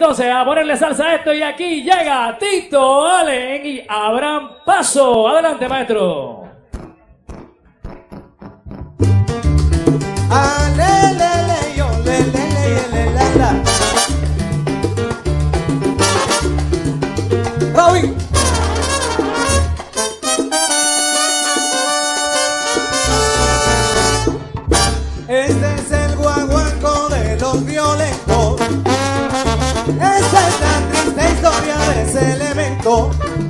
Entonces, a ponerle salsa a esto y aquí llega Tito Allen y Abraham Paso. Adelante, maestro. Robin. Este es el guaguancó de los violentos. Esta es la triste historia de ese elemento.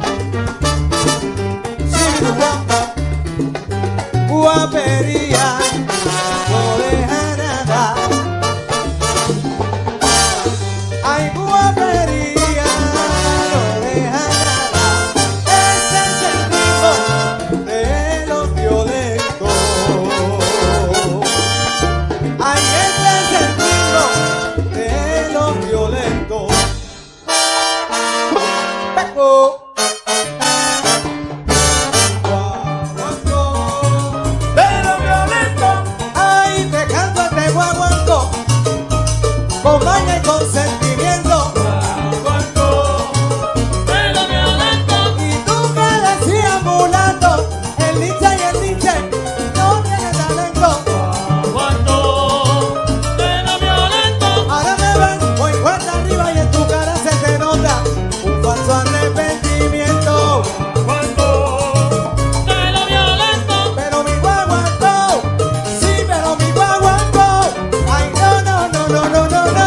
Guapería, no deja nada. Ay, guapería, no deja nada. Este es el ritmo de los violentos. Ay, este es el ritmo de los violentos. Peco. Con maña y con sentimiento, guaguancó de lo violento. Y tú que decías mulato, el niche y el niche no tiene talento. Guaguancó de lo violento. Ahora me ven muy fuerte arriba y en tu cara se te nota un falso arrepentimiento. Guaguancó de lo violento. Pero mi guaguancó, sí, pero mi guaguancó. Ay, no, no, no, no, no, no, no.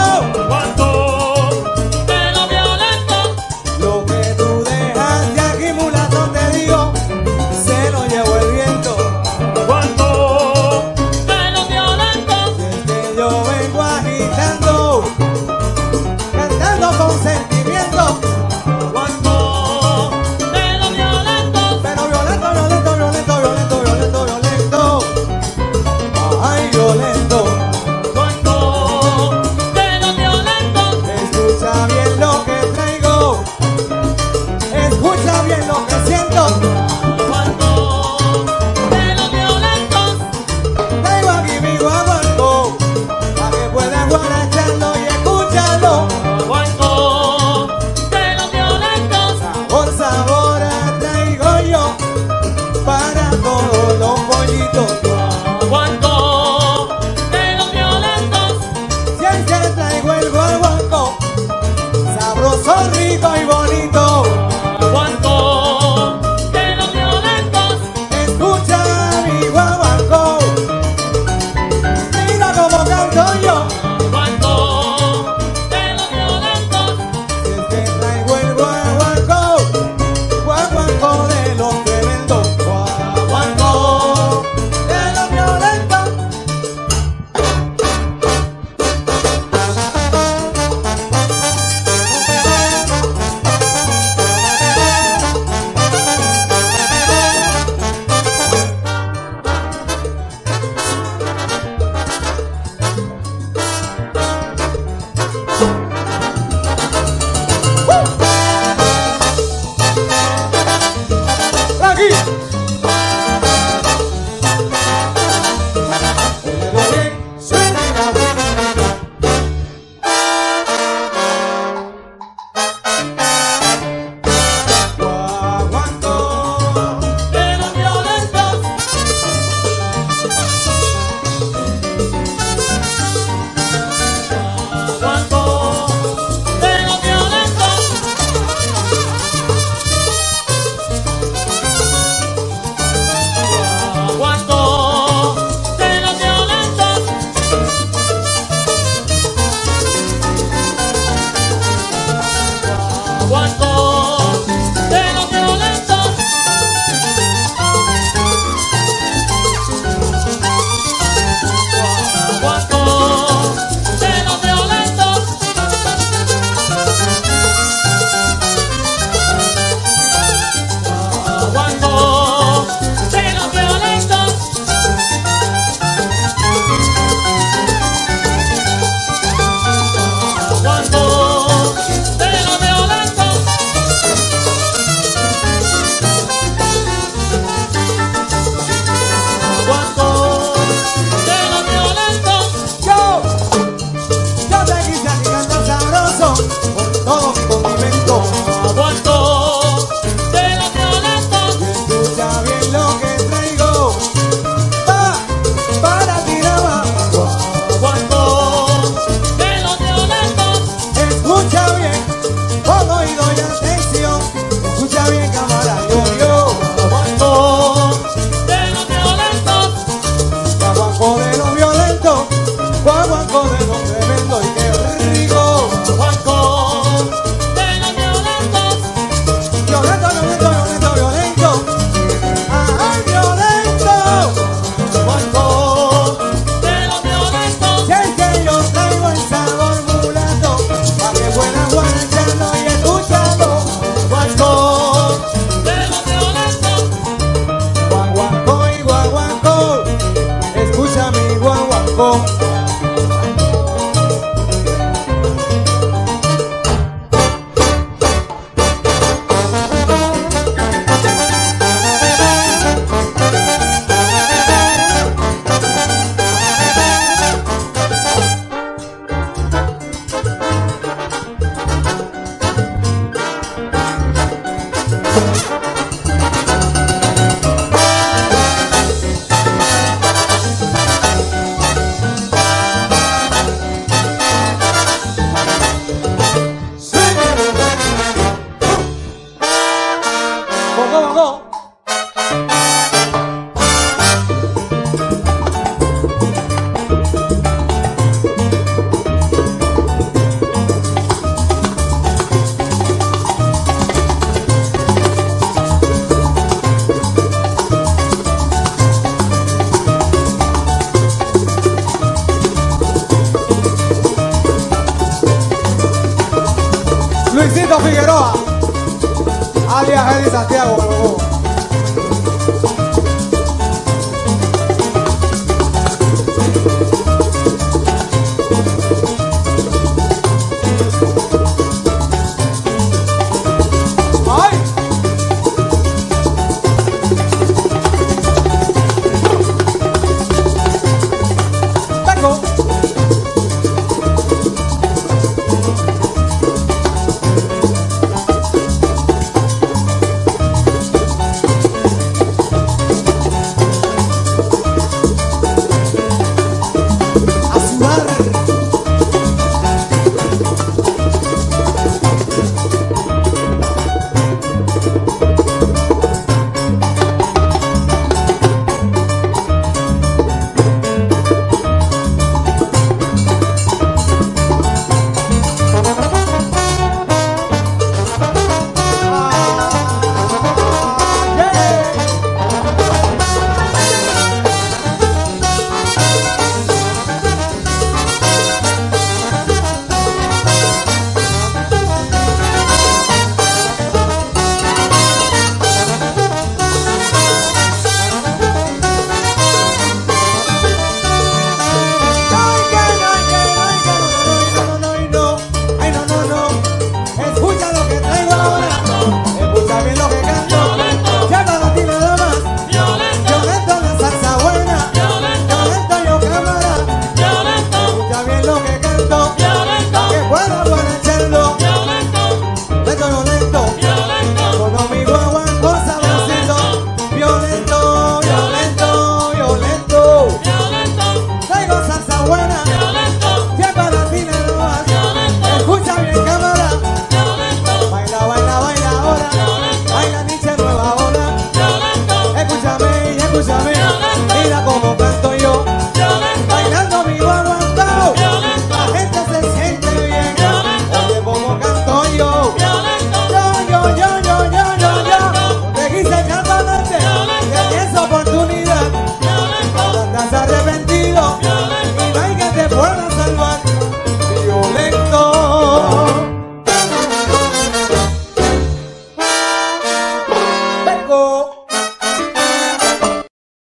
Luisito Figueroa, alias Eddie Santiago.